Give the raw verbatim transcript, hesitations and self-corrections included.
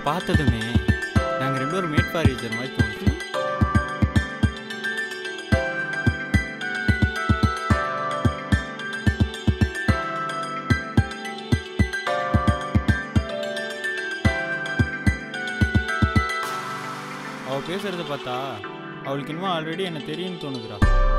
பார்த்ததுமே நாங்கள் ரெண்டு பேரும் மேட் ஃபார் ஈச்சர் மாதிரி தோணுச்சு. அவள் பேசுகிறத பார்த்தா அவளுக்கு இன்னும் ஆல்ரெடி என்ன தெரியும்னு தோணுதுடா.